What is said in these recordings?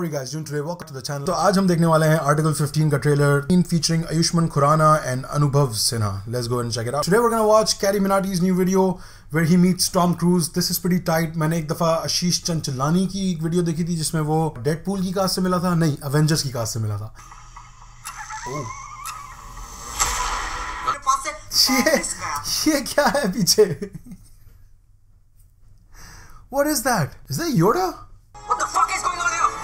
are you guys doing today? Welcome to the channel. तो आज हम देखने वाले हैं आर्टिकल 15 का trailer featuring Ayushmann Khurrana and Anubhav Sinha. Let's go and check it out. Today we're gonna watch Carrie Minati's new video where he meets Tom Cruise. This is pretty tight. मैंने एक दफा आशीष चंचलानी की एक video देखी थी जिसमें वो Deadpool की कास्ट से मिला था, नहीं अवेंजर्स की कास्ट से मिला था. ये क्या है पीछे? What is that? Is that Yoda? What the fuck is going on here?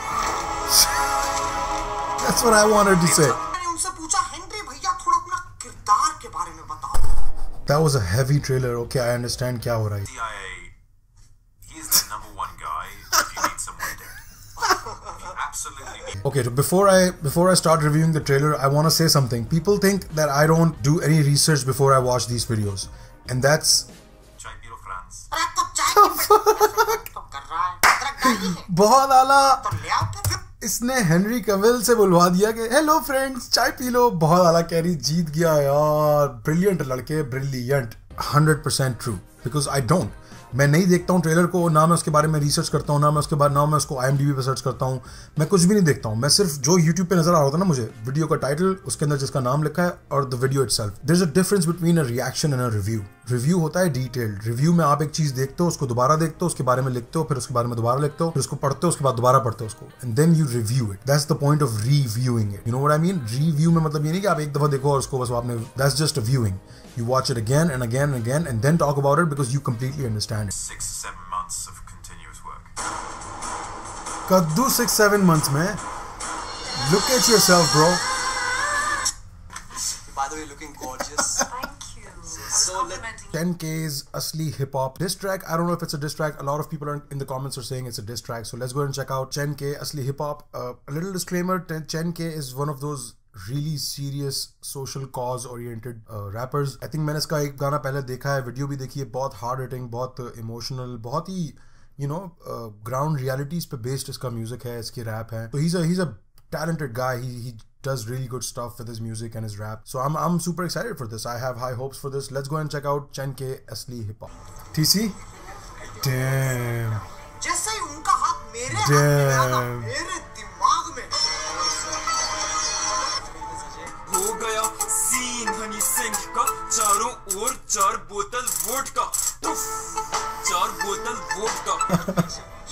That's what I wanted to say. मैंने उनसे पूछा हेनरी भैया थोड़ा अपना किरदार के बारे में बताओ. That was a heavy trailer. Okay, I understand क्या हो रहा है. CIA, he is the #1 guy if you need someone there. You absolutely need. Okay, so before I start reviewing the trailer, I want to say something. People think that I don't do any research before I watch these videos, and that's Chai pilo, France. अरे तो चाय तो कर रहा है अदरक डाली है बहुत आला. तो ले आओ फिर. इसने हेनरी कविल से बुलवा दिया कि हेलो फ्रेंड्स चाय पी लो. बहुत आला. कैरी जीत गया यार. ब्रिलियंट लड़के, brilliant. 100% true, because I don't. मैं नहीं देखता हूँ ट्रेलर को, ना मैं उसके बारे में रिसर्च करता हूँ, ना मैं उसको IMDb पे सर्च करता हूँ. मैं कुछ भी नहीं देखता हूँ. मैं सिर्फ जो YouTube पे नजर आ रहा होता है ना मुझे, वीडियो का टाइटल, उसके अंदर जिसका नाम लिखा है और the video itself. There is a difference between a reaction and a review. Review होता है डिटेल्ड. रिव्यू में आप एक चीज देखते हो, उसको दोबारा देखते हो, उसके बारे में लिखते हो, फिर उसके बारे में दोबारा लिखते हो, फिर उसको पढ़ते हो, उसके बाद दोबारा पढ़ते हो उसको, and then you review it. That's the point of reviewing it. You know what I mean? Review में मतलब ये नहीं कि आप एक दफा देखो और उसको बस आपने, that's just a viewing. You watch it again and again and again and then talk about it because you completely understand it. 6-7 months of continuous work. Kaddu 6-7 months में. Look at yourself, bro. By the way, looking gorgeous. Thank you. So let 10K's Asli Hip Hop diss track. I don't know if it's a diss track. A lot of people in the comments are saying it's a diss track. So let's go and check out 10K Asli Hip Hop. A little disclaimer: 10K is one of those really serious social cause oriented rappers. I think मैंने इसका एक गाना पहले देखा है, video भी देखी है. बहुत हार्ड हिटिंग, बहुत इमोशनल, बहुत ही you know ground realities पे based इसका म्यूजिक है, इसकी रैप है. So he's a talented guy. He does really good stuff with his music and his rap. So I'm super excited for this. I have high hopes for this. Let's go and check out 10K Asli Hip Hop. TC? Damn. जैसे ही उनका हाथ मेरे हाथ में आया ना, मेरे दिमाग में हो गया सीन हनी सिंह का. चारों ओर 4 बोतल वोडका. 4 बोतल वोडका.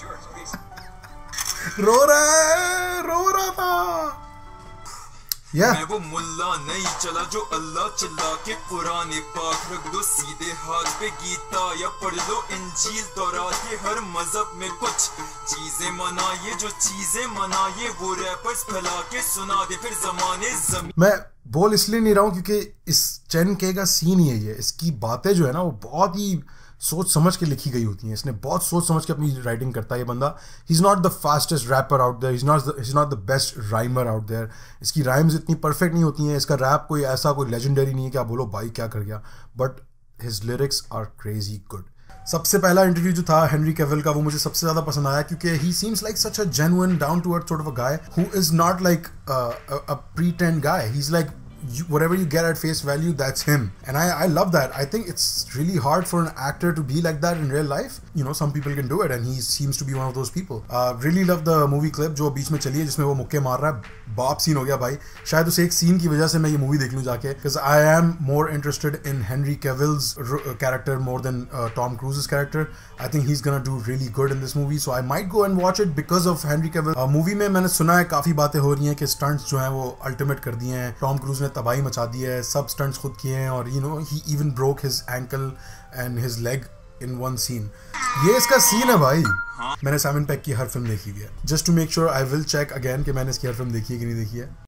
रो रहा था. मैं वो मुल्ला नहीं चला जो अल्लाह चिल्ला के पुराने पाक रख दो सीधे हाथ पे गीता या पढ़ लो इंजील तौरात के. हर मजहब में कुछ चीजें मनाइए, जो चीजें मनाइए वो रैपर्स फैला के सुना दे फिर जमाने जमीन. मैं बोल इसलिए नहीं रहा हूँ क्योंकि इस 10K का सीन ही है. इसकी बातें जो है ना वो बहुत ही सोच समझ के लिखी गई होती हैं. इसने बहुत सोच समझ के अपनी राइटिंग करता है ये बंदा. He is not the fastest rapper out there, he is not the best rhymer out there. इसकी राइम्स इतनी परफेक्ट नहीं होती हैं. इसका रैप कोई ऐसा कोई लेजेंडरी नहीं है कि आप बोलो भाई क्या कर गया, but his lyrics are crazy good. सबसे पहला इंटरव्यू जो था हेनरी कैविल का, वो मुझे सबसे ज़्यादा पसंद आया क्योंकि he seems like such a genuine down to earth sort of a guy who is not like a pretend guy. He's like whatever you get at face value, that's him, and I love that. I think it's really hard for an actor to be like that in real life. You know, some people can do it and he seems to be one of those people. Really love the movie clip जो बीच में चली है जिसमें वो मुक्के मार रहा है. बाप सीन हो गया भाई. शायद उस एक सीन की वजह से मैं ये मूवी देख लूँ जाके, because I am more interested in Henry Cavill's character more than Tom Cruise's character. I think he's gonna do really good in this movie, so I might go and watch it because of Henry Cavill. Movie में मैंने सुना है काफी बातें हो रही हैं कि स्टंट्स जो हैं वो अल्टीमेट कर दिए हैं. टॉम क्रूज ने तबाही मचा दी है, सब स्टंट्स खुद किए हैं, और you know he even broke his ankle and his leg in one scene. ये इसका सीन है भाई. मैंने साइमन पेग की हर फिल्म देखी हुई है. Just to make sure I will check again कि मैंने इसकी हर फिल्म देखी है कि नहीं देखी है.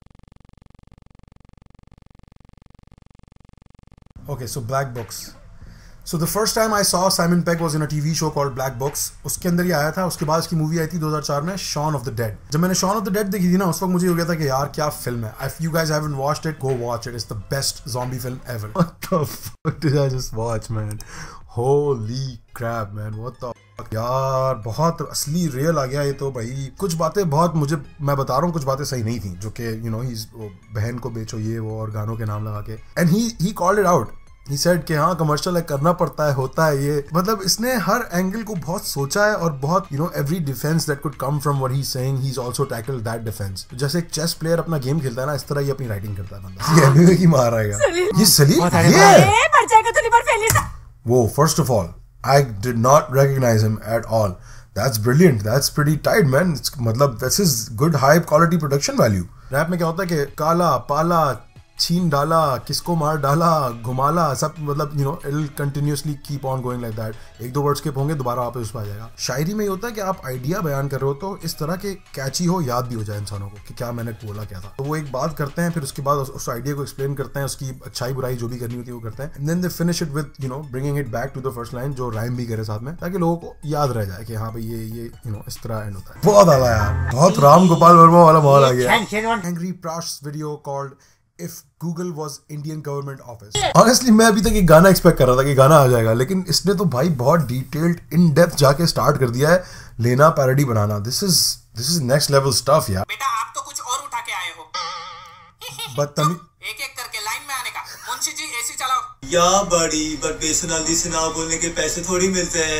Okay, so black books. So the first time I saw Simon Pegg was in a TV show called Black Books. उसके अंदर ही आया था. उसके बाद इसकी मूवी आई थी 2004 में, Shaun of the Dead. जब मैंने Shaun of the Dead देखी थी ना, उस वक्त मुझे हो गया था कि यार क्या फिल्म है. If you guys haven't watched it, go watch it. It's the best zombie film ever. What the fuck did I just watch, man? Holy crap, man. What the fuck? यार बहुत असली रियल आ गया ये तो भाई. कुछ बातें बहुत, मुझे मैं बता रहा हूँ, कुछ बातें सही नहीं थी जो कि you know बहन को बेचो ये वो और गानों के नाम लगा के. And he called it out. He said कि हाँ कमर्शियल है, करना पड़ता है, होता है ये. मतलब इसने हर एंगल को बहुत सोचा है और बहुत every defense that could come from what he's saying, he's also tackled that defense. जैसे एक चेस प्लेयर अपना गेम खेलता है ना, इस तरह ही अपनी राइटिंग करता है बंदा. ये एमवे की मार आएगा. ये सलीम मर जाएगा तो liver failure. Whoa, first of all, I did not recognize him at all. That's brilliant. That's pretty tight, man. मतलब this is good high quality production value. Rap में क्या होता है कि काला पाला छीन डाला, किसको मार डाला, घुमाला, सब मतलब it'll continuously keep on going like that. एक दो वर्ड स्किप होंगे, दोबारा वापस उस पर आ जाएगा. शायरी में ये होता है कि आप आइडिया बयान कर रहे हो तो इस तरह के कैची हो, याद भी हो जाए इंसानों को कि क्या मैंने बोला क्या था. तो वो एक बात करते हैं, फिर उसके बाद उस आइडिया को एक्सप्लेन करते हैं, उसकी अच्छाई बुराई जो भी करनी होती है वो करते हैं. And then they finish it with bringing it back to the first line, जो राइम भी करे साथ में, ताकि लोगों को याद रह जाए कि हाँ भाई ये इस तरह एंड होता है. बहुत आला यार, बहुत राम गोपाल वर्मा वाला माहौल आ गया. Angry Prash video called If Google was Indian government office. Honestly, मैं अभी तक एक गाना एक्सपेक्ट कर रहा था कि गाना आ जाएगा, लेकिन इसने तो भाई बहुत डिटेल्ड इन डेप्थ जाके स्टार्ट कर दिया है लेना पैरोडी बनाना. This is next level stuff यार. बेटा आप तो कुछ और उठा के आए हो. बदतमीज एक एक करके लाइन में आने का. मुंशी जी एसी चलाओ. या बड़ी बट बेसुनादी से ना बोलने के पैसे थोड़ी मिलते हैं.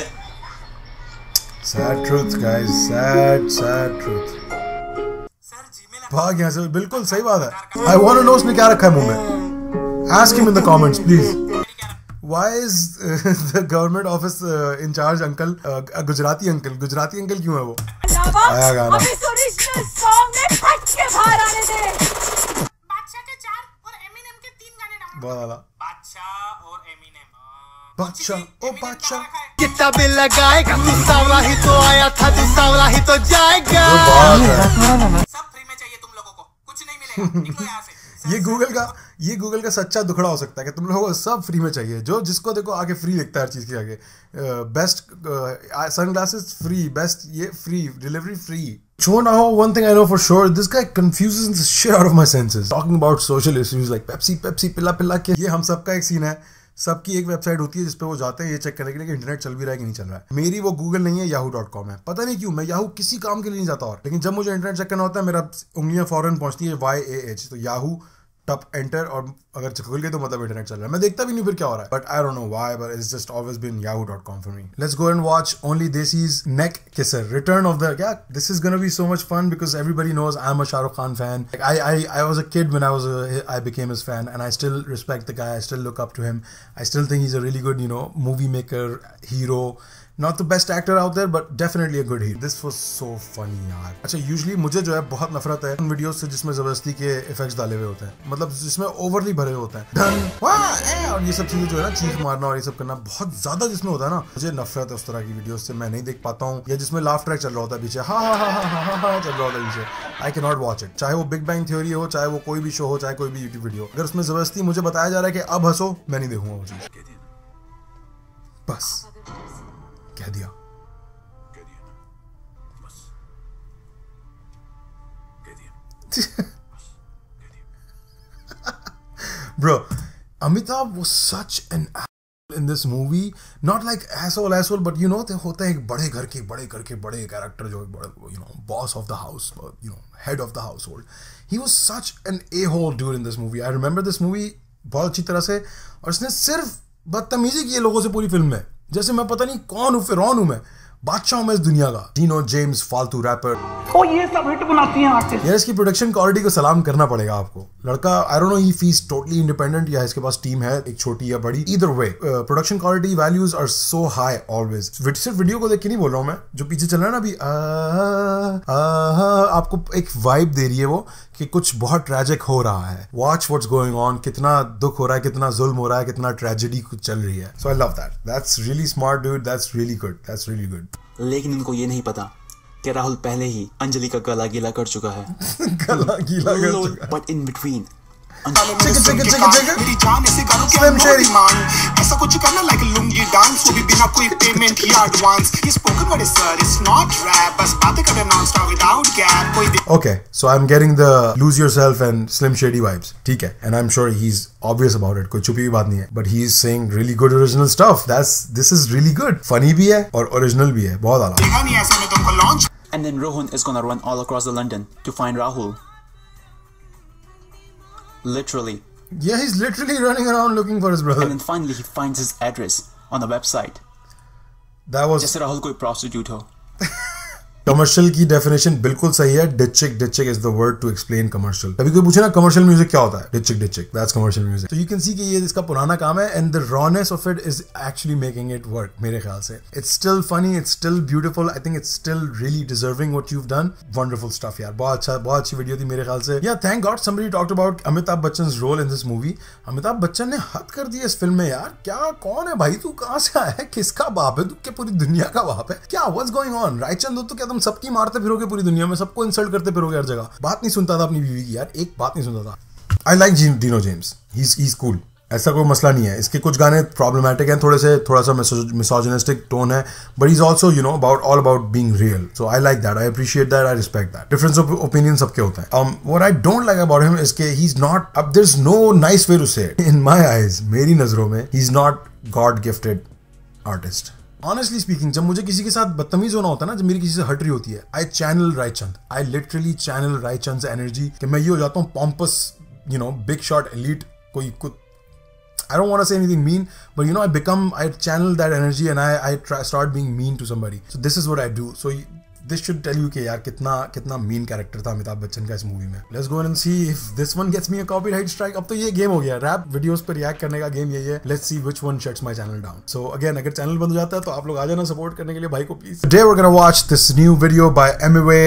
Sad truth guys, sad truth. भाग यहाँ से. बिल्कुल सही बात है. I want to know उसने क्या रखा है मुंह में. Ask him in the comments please. Why is the government office in charge uncle Gujarati uncle क्यों है वो? आया गाना. बहुत आला. बादशाह ओ बादशाह. कितना बिल लगाएगा तू, सावला ही तो आया था, तू सावला ही तो जाएगा. सब फ्री में चाहिए तुम लोगों को, कुछ नहीं मिलेगा. निकलो यहाँ से. ये गूगल का सच्चा दुखड़ा हो सकता है कि तुम लोगों को सब फ्री में चाहिए. जो जिसको देखो आगे फ्री लिखता है हर चीज के आगे. बेस्ट सनग्लासेस फ्री, बेस्ट ये free, delivery free. So now one thing I know for sure, this guy confuses the shit out of my senses. Talking about social issues like Pepsi पिला के. ये हम सबका एक सीन है. सबकी एक वेबसाइट होती है जिसपे वो जाते हैं ये चेक करने के लिए कि इंटरनेट चल भी रहा है कि नहीं चल रहा है. मेरी वो गूगल नहीं है, yahoo.com है. पता नहीं क्यों मैं याहू किसी काम के लिए नहीं जाता, और लेकिन जब मुझे इंटरनेट चेक करना होता है मेरा उंगलियां फौरन पहुंचती है YAH, तो याहू टप एंटर, और अगर खुल गई तो मतलब इंटरनेट चल रहा है. मैं देखता भी नहीं फिर क्या हो रहा है, but I don't know why, but it's just always been yahoo.com for me. Let's go and watch only desis neck kisser, return of the क्या. This is gonna be so much fun because everybody knows I am a Shahrukh Khan fan. I was a kid when I became his fan, and I still respect the guy. I still look up to him. I still think he's a really good movie maker, hero. Not the best actor out there, but definitely a good hero. This was so funny यार. अच्छा, usually मुझे जो है बहुत नफरत है उन videos से जिसमें जबरदस्ती के इफेक्ट्स डाले हुए होते हैं, मतलब जिसमें ओवरली भरे हुए होते हैं. डन और ये सब चीजें जो है ना, चीख मारना और ये सब करना बहुत ज्यादा जिसमें होता है ना, मुझे नफरत है उस तरह की वीडियोस से. मैं नहीं देख पाता हूँ. या जिसमें लाफ ट्रैक चल रहा होता है पीछे, हाँ चल रहा होता है पीछे. I can not watch it. चाहे वो बिग बैंग थ्योरी हो, चाहे वो कोई भी शो हो, चाहे कोई भी यूट्यूब वीडियो, अगर उसमें जबरदस्ती मुझे बताया जा रहा है कि अब हंसो, मैं नहीं देखूंगा वो चीज. बस कह दिया. Bro, Amitabh was such an asshole in this movie. Not like asshole, but they होते हैं एक बड़े घर के बड़े character जो boss of the house, head of the household. He was such an a-hole dude in this movie. I remember this movie बहुत अच्छी तरह से, और इसने सिर्फ बदतमीजी की है लोगों से पूरी फिल्म में, जैसे मैं पता नहीं कौन हूँ, फिरौन हूँ मैं, बादशाह हूं मैं इस दुनिया का. डीनो जेम्स फालतू रैपर. ओ ये सब हिट बनाती हैं आर्टिस्ट. यार इसकी प्रोडक्शन क्वालिटी को सलाम करना पड़ेगा आपको. लड़का I don't know he feels totally independent या इसके पास टीम है एक छोटी या बड़ी. Either way production quality values are so high always. सिर्फ वीडियो को देख के नहीं बोल रहा हूं मैं, जो पीछे चल रहा है ना अभी, आपको एक वाइब दे रही है वो कि कुछ बहुत ट्रेजिक हो रहा है. वॉच व्हाट्स गोइंग ऑन, कितना दुख हो रहा है, कितना जुल्म हो रहा है, कितना ट्रेजेडी चल रही है. So I love that. That's really smart dude. That's really good. लेकिन उनको ये नहीं पता कि राहुल पहले ही अंजलि का गला गीला कर चुका है. गला गीला कर चुका है. But in between Slim Shady. ऐसा कुछ करना like लुंगी डांस, वो भी बिना कोई पेमेंट या एडवांस. ये spoken word sir, it's not rap, बस बातें करना nonstop without gap. Okay, so I'm getting the lose yourself and Slim Shady vibes. ठीक है, and I'm sure he's obvious about it. कोई छुपी हुई बात नहीं है. But he's saying really good original stuff. This is really good. Funny भी है और original भी है. बहुत आला. देखा नहीं ऐसा में तुमको launch. And then Rohan is gonna run all across the London to find Rahul. Literally Yeah, he's literally running around looking for his brother. And then finally he finds his address on the website. That was जैसे राहुल कोई prostitute हो. Commercial की definition बिल्कुल सही है. डिचिक is the word to explain commercial. कभी कोई पूछे ना कमर्शियल म्यूजिक क्या होता है, डिचिक दैट्स कमर्शियल म्यूजिक. तो यू कैन सी कि ये इसका पुराना काम है and the rawness of it is actually making it work. मेरे ख्याल से it's still funny, it's still beautiful. I think it's still really deserving what you have done. Wonderful stuff यार. बहुत अच्छी वीडियो थी मेरे ख्याल से. Yeah thank God somebody talked about Amitabh Bachchan role in this movie. Amitabh Bachchan ने हद कर दिया इस फिल्म में यार. क्या कौन है भाई तू, कहां से आया है, किसका बाप है तू, क्या पूरी दुनिया का बाप है क्या? What's going on? रायचंद हो तो क्या तुम सबकी मारते फिरोगे पूरी दुनिया में, सबको इंसल्ट करते फिरोगे हर जगह. बात नहीं सुनता था अपनी बीवी की यार, एक बात नहीं सुनता था. I like Dino James, he is cool. ऐसा कोई मसला नहीं है. इसके कुछ गाने प्रॉब्लमैटिक हैं, थोड़ा सा मिसोजिनिस्टिक टोन है, but he is also you know all about being real. So I like that, I appreciate that, I respect that. Difference of opinion सबके होते हैं. What I don't like about him is के he is not, अब there is no nice way to say it. In my eyes, मेरी नजरों में he is not God gifted artist. Honestly speaking, जब मुझे किसी के साथ बदतमीज होना होता है ना, जब मेरी किसी से हट रही होती है, I channel Raichand. I literally channel Raichand energy कि मैं ये हो जाता हूँ pompous, you know, big shot elite. कोई कुछ I don't want to say anything mean, but you know, I channel that energy and I start being mean to somebody. So this is what I do. So this should tell you कि यार कितना mean character था अमिताभ बच्चन का इस movie में. Let's go and see if this one gets me a copyright strike. अब तो ये गेम हो गया, रैप वीडियोस पर रिएक्ट करने का गेम यही है. Let's see which one shuts my channel down. So again, अगर चैनल बंद हो जाता है तो आप लोग आ जाना सपोर्ट करने के लिए भाई को please. Today we're gonna watch this new video by MWA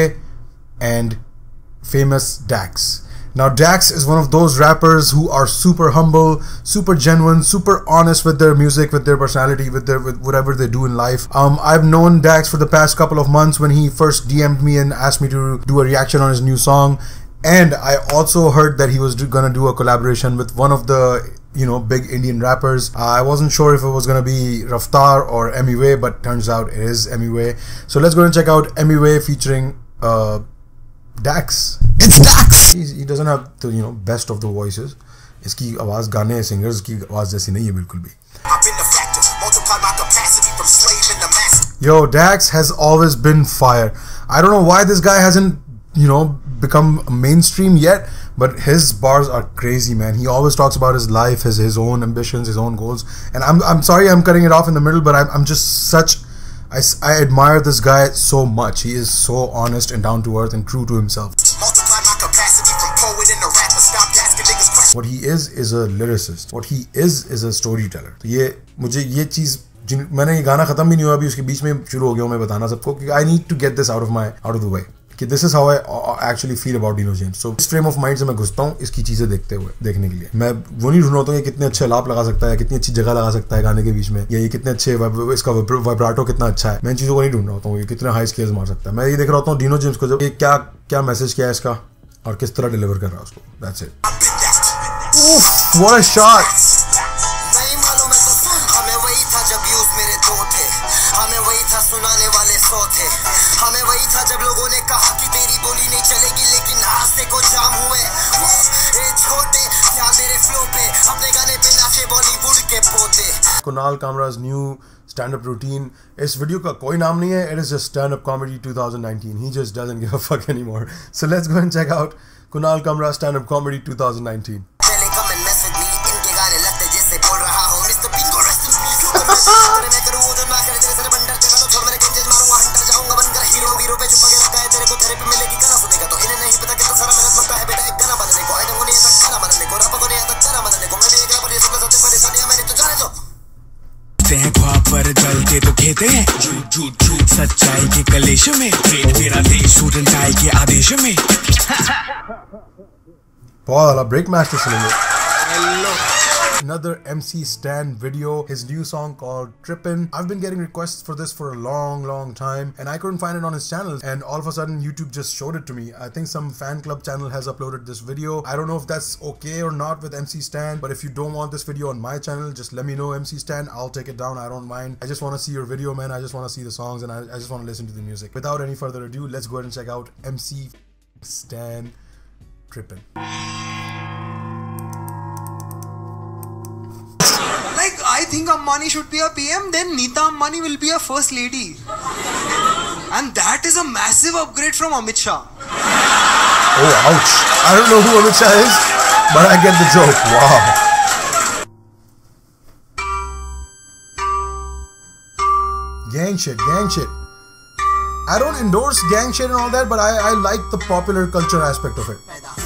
and famous Dax. Now Dax is one of those rappers who are super humble, super genuine, super honest with their music, with their personality, with whatever they do in life. I've known Dax for the past couple of months when he first DM'd me and asked me to do a reaction on his new song. And I also heard that he was gonna do a collaboration with one of the, you know, big Indian rappers. I wasn't sure if it was gonna be Raftar or MWA, but turns out it is MWA. So let's go and check out MWA featuring Dax. It's Dax. He doesn't have the, you know, best of the voices. इसकी आवाज गाने singers की आवाज जैसी नहीं है बिल्कुल भी. Yo, Dax has always been fire. I don't know why this guy hasn't, you know, become mainstream yet, but his bars are crazy, man. He always talks about his life, his own ambitions, his own goals. And I'm sorry I'm cutting it off in the middle, but I'm just such, I admire this guy so much. He is so honest and down to earth and true to himself. What he is a lyricist. What he is a storyteller. तो ये मुझे ये चीज, मैंने ये गाना खत्म भी नहीं हुआ अभी, उसके बीच में शुरू हो गया हूँ मैं बताना सबको कि I need to get this out of the way. कि this is how I actually feel about Dino James. So इस frame of mind से मैं घुसता हूँ इसकी चीजें देखने के लिए. मैं वो नहीं ढूंढ रहा हूँ कि कितने अच्छे लाप लगा सकता है, कितनी अच्छी जगह लगा सकता है गाने के बीच में, या ये कितने अच्छे इसका वाइब्राटो कितना अच्छा है. मैं इन चीजों को नहीं ढूंढ रहा हूँ ये कितने हाई स्केल्स मार सकता है. मैं ये देख रहा हूँ डिनो जेम्स को, जब क्या मैसेज किया है इसका और किस तरह डिलीवर कर रहा है उसको. That's it. What a shot. हमें वही था जब यूज मेरे दो थे, हमें वही था सुनाने वाले 100 थे, हमें वही था जब लोगों ने कहा कि तेरी बोली नहीं चलेगी, लेकिन आज से को जाम हुए ए छोटे क्या मेरे फ्लो पे, अपने गाने पे नाचे बॉलीवुड के पोते. Kunal Kamra's new stand-up routine. इस वीडियो का कोई नाम नहीं है. It is just stand-up comedy 2019. He just doesn't give a fuck anymore. So let's go and check out Kunal Kamra's stand-up comedy 2019. पर जलते तो खेते हैं झूठ झूठ झूठ सच्चाई के कलेश में, मेरा देश स्टूडेंट आए के आदेश में. बहुत वाला ब्रेक मास्टर सुनेंगे. Another MC Stan video, his new song called Trippin'. I've been getting requests for this for a long time and I couldn't find it on his channel, and all of a sudden YouTube just showed it to me. I think some fan club channel has uploaded this video. I don't know if that's okay or not with MC Stan, but if you don't want this video on my channel, just let me know, MC Stan. I'll take it down. I don't mind. I just want to see your video, man. I just want to see the songs and I just want to listen to the music. Without any further ado, let's go ahead and check out MC Stan Trippin'. Like, I think Ambani should be a PM, then Neeta Ambani will be a first lady. And that is a massive upgrade from Amit Shah. Oh, ouch. I don't know who Amit Shah is. but I get the joke. Wow. Gang shit. I don't endorse gang shit and all that, but I like the popular culture aspect of it.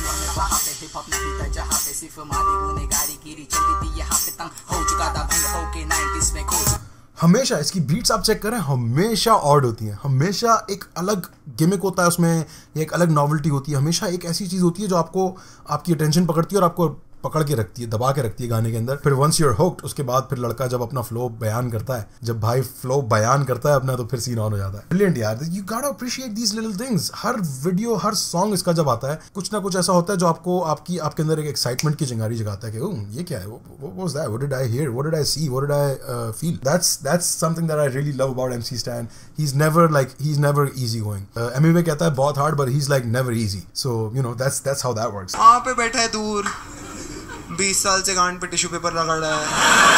हमेशा इसकी beats आप check करें, हमेशा odd होती हैं, हमेशा एक अलग गिमिक होता है उसमें, एक अलग नॉवेल्टी होती है, हमेशा एक ऐसी चीज़ होती है जो आपको आपकी अटेंशन पकड़ती है और आपको पकड़ के रखती है, दबा के रखती है गाने के अंदर। फिर वंस यूर हुक्ड, उसके बाद फिर लड़का जब अपना फ्लो बयान करता है, जब भाई फ्लो बयान करता है अपना, तो फिर सीन ऑन हो जाता है। ब्रिलियंट यार, you got appreciate these little things. हर वीडियो, हर सॉन्ग इसका जब आता है, कुछ ना कुछ ऐसा होता है जो आपको आपके अंदर एक एक्साइटमेंट की चिंगारी जगाता है कि ये क्या है, what was that, what did I hear, what did I see, what did I feel. That's something that I really love about MC Stan. He's never easy going. MMA कहता है बहुत hard, but he's like never easy. So you know that's how that works. वहाँ पे बैठा है दूर, 20 साल से गांड पे टिश्यू पेपर रगड़ रहा है।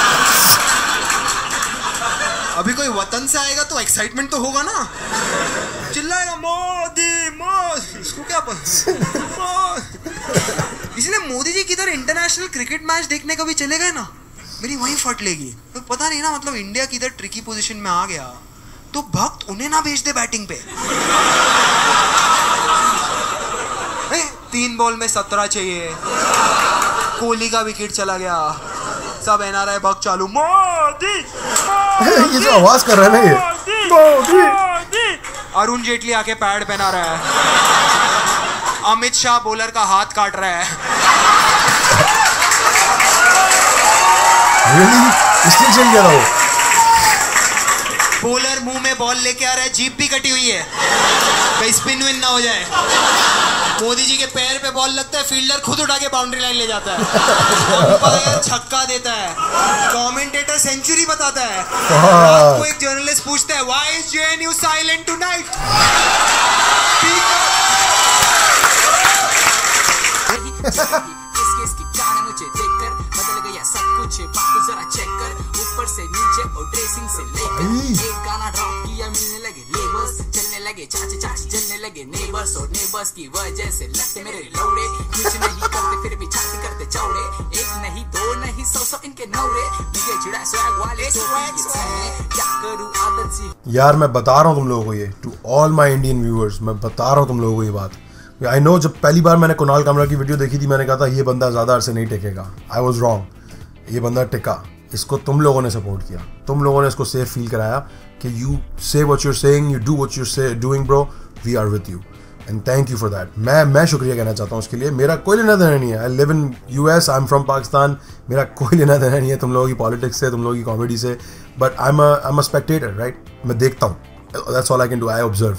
अभी कोई वतन से आएगा तो एक्साइटमेंट तो होगा ना, चिल्लाएगा मोदी मोदी, इसको क्या पता। इसलिए मोदी जी किधर इंटरनेशनल क्रिकेट मैच देखने कभी चले गए ना, मेरी वहीं फट लेगी। तो पता नहीं ना, मतलब इंडिया किधर ट्रिकी पोजीशन में आ गया तो भक्त उन्हें ना भेज दे बैटिंग पे। 3 बॉल में 17 चाहिए, कोहली का विकेट चला गया, सब एनआरआई भक्त चालू, मोदी ये जो आवाज कर रहा है ना, ये मोदी। अरुण जेटली आके पैड पहना रहा है, अमित शाह बॉलर का हाथ काट रहा है। Really? इसलिए चल गया वो। बॉलर मुंह में बॉल लेके आ रहा है, जीप भी कटी हुई है, कहीं स्पिन विन ना हो जाए। मोदी जी के पैर पे बॉल लगता है, फील्डर खुद उठा के बाउंड्री लाइन ले जाता है, अंपायर छक्का देता है, कमेंटेटर सेंचुरी बताता है। रात को एक जर्नलिस्ट पूछता है, why is JNU silent tonight? मुझे देखकर बदल गया सब कुछ, बात जरा चेक कर, ऊपर से नीचे और ड्रेसिंग से लेकर एक गाना ड्रॉप किया, मिलने लगे लेबर्स, चलने लगे चाची चाची, जलने लगे नेबर्स, और नेबर्स की वजह से लगते मेरे लौड़े, कुछ नहीं करते फिर भी छाती करते चौड़े, एक नहीं दो नहीं 100 इनके नौरे, बिगे चिड़ा स्वैग वाले क्या करूं आदत सी। यार मैं बता रहा हूँ तुम लोगों को, ये to all my Indian viewers, मैं बता रहा हूँ तुम लोगों को ये बात। आई नो, जब पहली बार मैंने कुणाल कामरा की वीडियो देखी थी, मैंने कहा था ये बंदा ज़्यादा अरसे नहीं टिकेगा। आई वॉज रॉन्ग, ये बंदा टिका। इसको तुम लोगों ने सपोर्ट किया, तुम लोगों ने इसको सेफ फील कराया कि you say what you are saying, you do what you are doing bro, we are with you and thank you for that. मैं शुक्रिया कहना चाहता हूँ उसके लिए। मेरा कोई लेना देना नहीं है। I live in US, I am from Pakistan. मेरा कोई लेना देना नहीं है तुम लोगों की पॉलिटिक्स से, तुम लोगों की कॉमेडी से, but I am a spectator, right? मैं देखता हूँ, that's all I can do, I observe.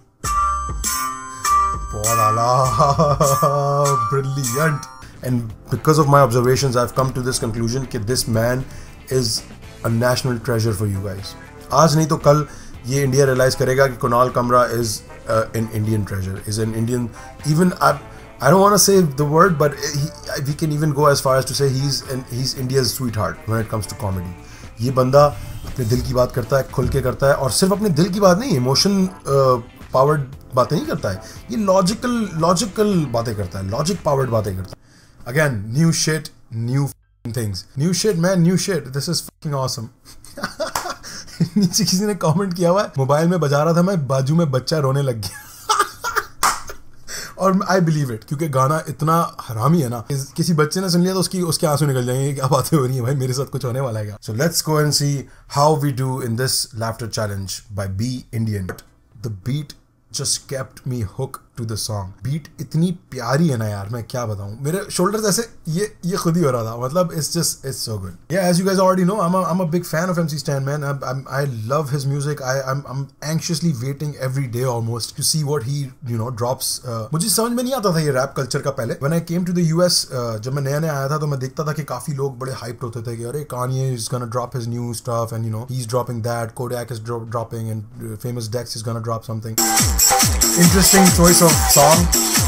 बहुत आला, brilliant. And because of my observations, I've come to this conclusion कि this man is a national treasure for you guys. आज नहीं तो कल ये इंडिया रियलाइज करेगा कि Kunal Kamra is an Indian treasure, is an Indian. Even I don't want to say the word, but we can even go as far as to say he's India's sweetheart when it comes to comedy. ये बंदा अपने दिल की बात करता है, खुल के करता है, और सिर्फ अपने दिल की बात नहीं, इमोशन पावर्ड बातें नहीं करता है, ये लॉजिकल बातें करता है, लॉजिक पावर्ड बातें करता है। Again, new shit, new things. New shit, man, new shit. This is fucking awesome. नीचे किसी ने कमेंट किया हुआ है, मोबाइल में बजा रहा था मैं, बाजू में बच्चा रोने लग गया। और आई बिलीव इट, क्योंकि गाना इतना हरामी है ना, किसी बच्चे ने सुन लिया तो उसके आंसू निकल जाएंगे, क्या बातें हो रही है भाई, मेरे साथ कुछ होने वाला है। So let's go and see how we do in this laughter challenge by Be Indian. The beat just kept me hooked to the song. Beat इतनी प्यारी है ना यार, मैं क्या बताऊं, मेरे shoulders ऐसे ये खुद ही हो रहा था, मतलब it's so good. Yeah, as you guys already know, I'm a big fan of MC Stan, man. I love his music. I'm anxiously waiting every day almost to see what he drops. मुझे समझ में नहीं आता था ये rap culture का पहले. When I came to the US, जब मैं नया आया था तो मैं देखता था कि काफी लोग बड़े hyped होते थे कि अरे Kanye is gonna drop his new stuff and he's dropping that, Kodak is dropping and Famous Dex is gonna drop something. Interesting choice of song.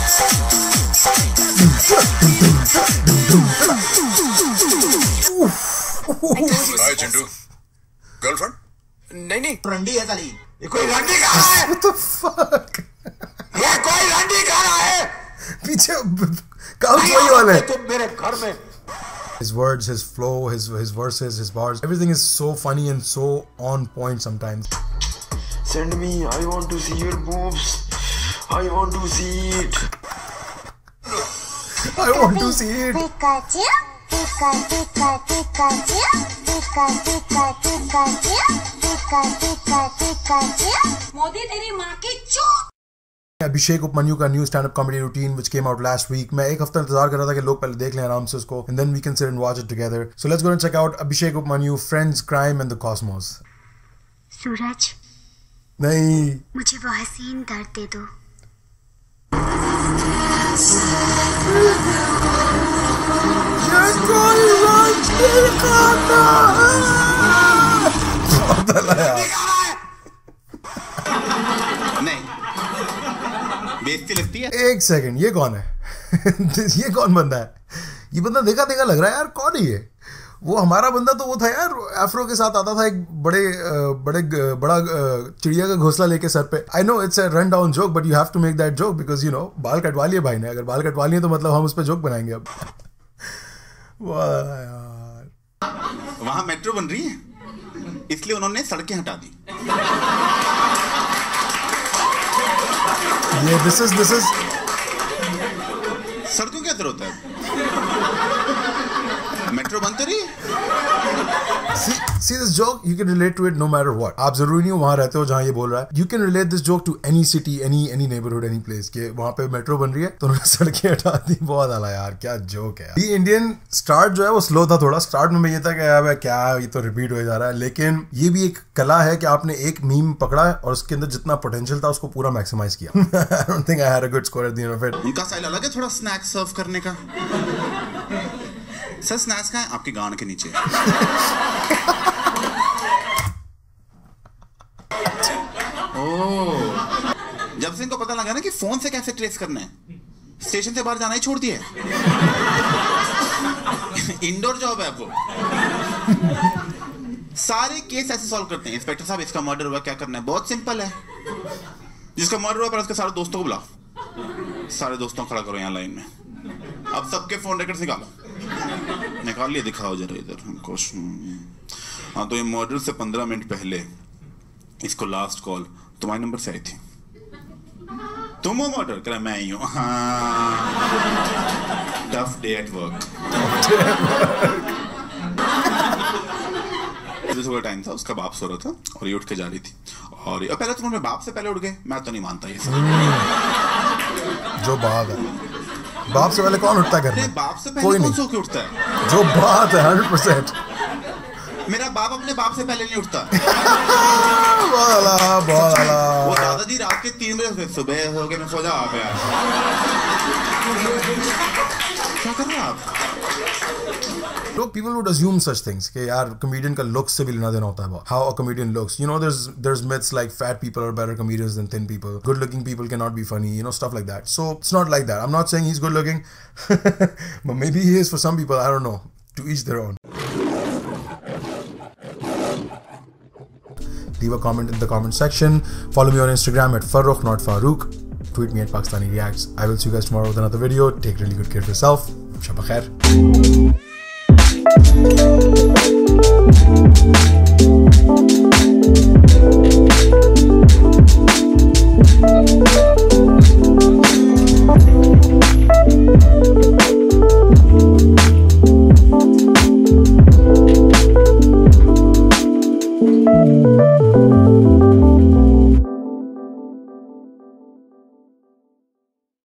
Hi Chintu, girlfriend? नहीं रंडी है साली। ये कोई रंडी कहाँ है? What the fuck? ये कोई रंडी कहाँ है? पीछे काउंस वही वाले हैं मेरे घर में. His words, his flow, his verses, his bars, everything is so funny and so on point sometimes. Send me, I want to see your boobs. I want to see it. I want to see it. Pikachu, Pikachu, Pikachu, Pikachu, Pikachu, Pikachu, Pikachu. Modi तेरी माँ की चूत. Abhishek Upmanyu का new stand up comedy routine which came out last week. मैं एक हफ्ता इंतजार कर रहा था कि लोग पहले देख लें आराम से उसको and then we can sit and watch it together. So let's go and check out Abhishek Upmanyu, Friends, Crime and the Cosmos. सूरज, नहीं, मुझे वो हसीन दर्द दे दो. नहीं, बेइज्जती लगती है. एक सेकंड, ये कौन है? ये कौन बंदा है? ये बंदा देखा देखा लग रहा है यार. कौन है ये? वो हमारा बंदा तो वो था यार, एफ्रो के साथ आता था एक बड़ा चिड़िया का घोंसला लेके सर पे. I know it's a run down joke but you have to make that joke because you know बाल कटवा लिए भाई ने. अगर बाल कटवा लिए तो मतलब हम उस पर जोक बनाएंगे अब. वाह यार, वहां मेट्रो बन रही है इसलिए उन्होंने सड़कें हटा दी. ये दिस इज सड़कों क्या जरूरत है? मेट्रो बंद तो रही है. See this joke, you can relate to it no matter what. आप जरूरी नहीं हो वहां रहते हो जहां ये बोल रहा है. You can relate this joke to any city, any neighborhood, any place. के वहां पे मेट्रो बन रही है तो उन्होंने सड़कें हटा दी. बहुत आला यार, क्या जोक है. ये इंडियन स्टार्ट जो है वो स्लो था थोड़ा. स्टार्ट में ये था कि यार क्या ये तो रिपीट हो जा रहा है, लेकिन ये भी एक कला है कि आपने एक मीम पकड़ा और उसके अंदर जितना पोटेंशियल था उसको पूरा मैक्सिमाइज किया. I don't think I had a good score at the end of it. उनका स्टाइल अलग है थोड़ा स्नैक्स सर्व करने का. सर स्नैक्स कहाँ है? आपकी गांड के नीचे. ओह, जब से इनको पता लगा ना कि फोन से कैसे ट्रेस करना है, स्टेशन से बाहर जाना ही छोड़ दिया. इंडोर जॉब है वो. सारे केस ऐसे सॉल्व करते हैं. इंस्पेक्टर साहब इसका मर्डर हुआ, क्या करना है? बहुत सिंपल है. जिसका मर्डर हुआ पर उसके सारे दोस्तों को बुलाओ. सारे दोस्तों को खड़ा करो यहाँ लाइन में. अब सबके फोन रिकॉर्ड्स निकाल लिए, दिखाओ जरा इधर हमको. हाँ, तो ये मर्डर से 15 मिनट पहले इसको लास्ट कॉल तुम्हारे नंबर से आई थी. तुम हो मर्डर करा? मैं ही हूँ. Tough day at work. सुबह टाइम था, उसका बाप सो रहा था और ये उठ के जा रही थी. और पहले तुम अपने बाप से पहले उठ गए. मैं तो नहीं मानता ये सब. जो बात है, बाप से पहले कौन उठता है घर में? बाप से पहले कौन सो के उठता है? जो बात है 100%. मेरा बाप अपने बाप से पहले नहीं उठता. वो दादाजी रात के 3 बजे सुबह हो गए, मैं सो जा आ गया. क्या कर रहे हैं आप? Look, people would assume such things कि यार comedian का looks से भी लेना देना होता है. How a comedian looks, you know, there's myths like fat people are better comedians than thin people. Good looking people cannot be funny, you know, stuff like that. So it's not like that. I'm not saying he's good looking, but maybe he is for some people. I don't know. To each their own. Leave a comment in the comment section. Follow me on Instagram at Farrukh, not Farooq. Tweet me at Pakistani Reacts. I will see you guys tomorrow with another video. Take really good care of yourself. Shab khair.